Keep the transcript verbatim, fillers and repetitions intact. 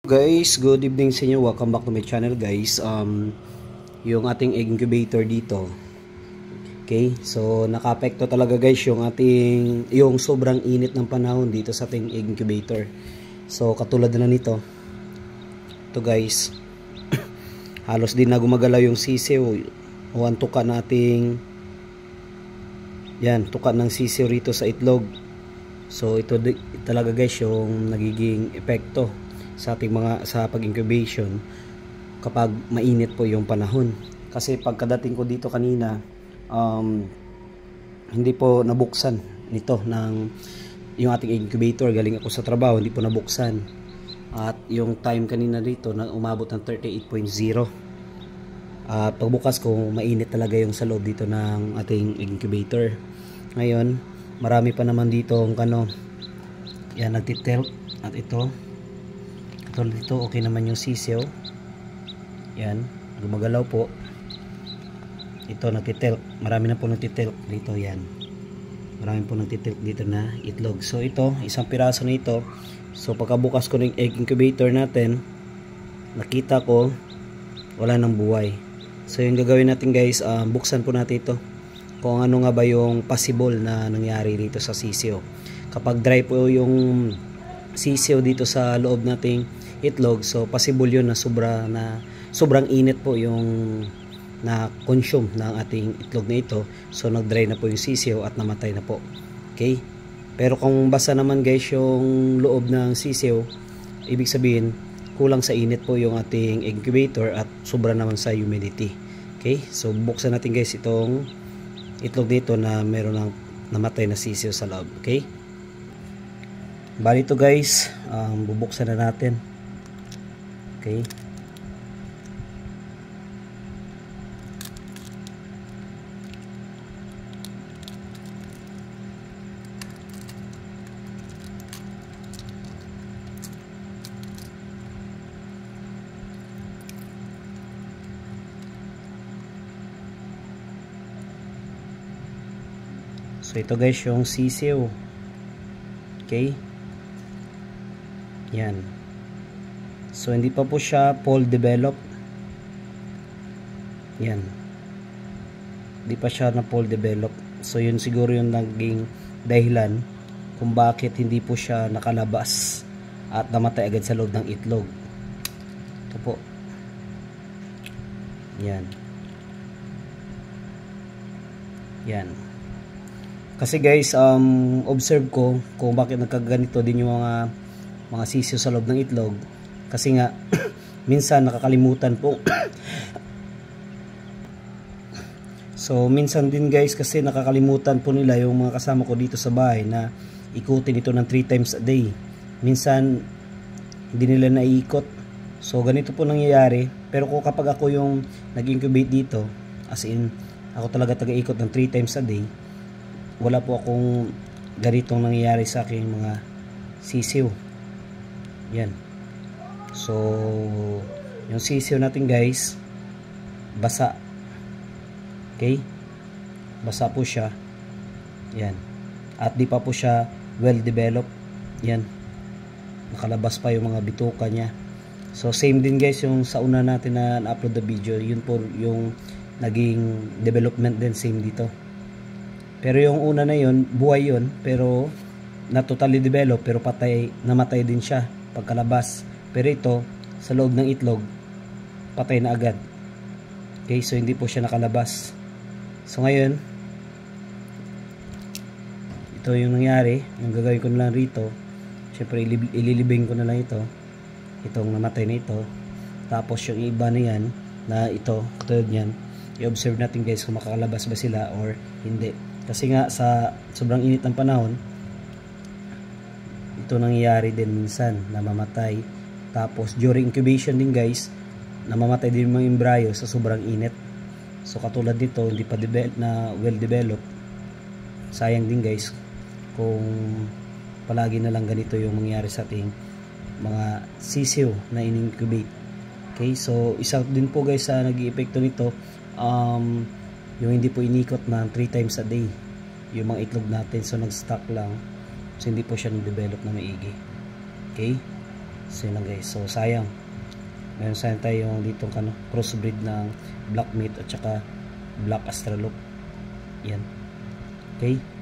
Guys, good evening sa inyo. Welcome back to my channel, guys. Um, yung ating egg incubator dito. Okay, so naka-apekto talaga, guys, yung ating yung sobrang init ng panahon dito sa ating egg incubator. So katulad na nito. Ito, guys. Halos din na gumagalaw yung sisiw o ang tuka nating yan, tuka ng sisiw rito sa itlog. So ito talaga, guys, yung nagiging epekto sa ating mga sa pag-incubation kapag mainit po yung panahon. Kasi pagkadating ko dito kanina, um, hindi po nabuksan nito ng yung ating incubator. Galing ako sa trabaho, hindi po nabuksan. At yung time kanina dito na umabot ng thirty-eight point zero. At pagbukas ko, mainit talaga yung sa loob dito ng ating incubator. Ngayon, marami pa naman dito ang ano, yan, nagtitilk. At ito dito, okay naman yung sisiw. Yan, gumagalaw po. Ito, nagtitilk. Marami na po nagtitilk dito. Yan, marami po nagtitilk dito na itlog. So ito, isang piraso na ito. So pagkabukas ko ng egg incubator natin, nakita ko wala nang buhay. So yung gagawin natin, guys, um, buksan po natin ito kung ano nga ba yung possible na nangyari dito sa sisiw. Kapag dry po yung sisiw dito sa loob nating itlog, so possible yun na sobra na sobrang init po yung na consume ng ating itlog na ito. So nag-dry na po yung sisiw at namatay na po. Okay? Pero kung basa naman, guys, yung loob ng sisiw, ibig sabihin kulang sa init po yung ating incubator at sobra naman sa humidity. Okay? So buksan natin, guys, itong itlog dito na meron ng namatay na sisiw sa loob. Okay? Bali ito, guys, um, bubuksan na natin. Okay. So ito, guys, yung sisiw. Okay. Yan. So hindi pa po siya full develop. Yan. Hindi pa siya na full develop. So yun siguro yung naging dahilan kung bakit hindi po siya nakalabas at namatay agad sa loob ng itlog. Ito po. Yan. Yan. Kasi, guys, um, observe ko kung bakit nagkaganito din yung mga mga sisiw sa loob ng itlog. Kasi nga minsan nakakalimutan po. So minsan din, guys, kasi nakakalimutan po nila yung mga kasama ko dito sa bahay na ikutin ito ng three times a day. Minsan hindi nila naiikot. So ganito po nangyayari. Pero kung kapag ako yung nag-incubate dito, as in ako talaga taga-ikot ng three times a day, wala po akong ganitong nangyayari sa aking mga sisiw. Yan. So yung sisiw natin, guys, basa. Okay? Basa po siya. Yan. At di pa po siya well developed. Yan. Nakalabas pa yung mga bituka niya. So same din, guys, yung sa una natin na na-upload na video. Yun po yung naging development din, same dito. Pero yung una na yun, buhay yun, pero na totally developed, pero patay, namatay din siya pagkalabas. Pero ito, sa loob ng itlog, patay na agad. Okay, so hindi po siya nakalabas. So ngayon, ito yung nangyari. Yung gagawin ko na lang rito, syempre ililibing ko na lang ito, itong namatay na ito. Tapos yung iba na yan, na ito, katulad yan, i-observe natin, guys, kung makakalabas ba sila or hindi. Kasi nga sa sobrang init ng panahon, ito nangyayari din minsan, namamatay. Tapos during incubation din, guys, namamatay din mga embryo sa sobrang init. So katulad dito, hindi pa develop, na well developed. Sayang din, guys, kung palagi na lang ganito yung mangyayari sa ating mga sisiw na in-incubate. Okay, so isa din po, guys, sa nag-i-epekto nito, um, yung hindi po inikot na three times a day yung mga itlog natin. So nag-stock lang. So hindi po siya nag-develop na maigi. Okay? So yun lang guys. So sayang. Meron sayang tayo dito kano, crossbreed ng black meat at saka black astralop. Yan. Okay.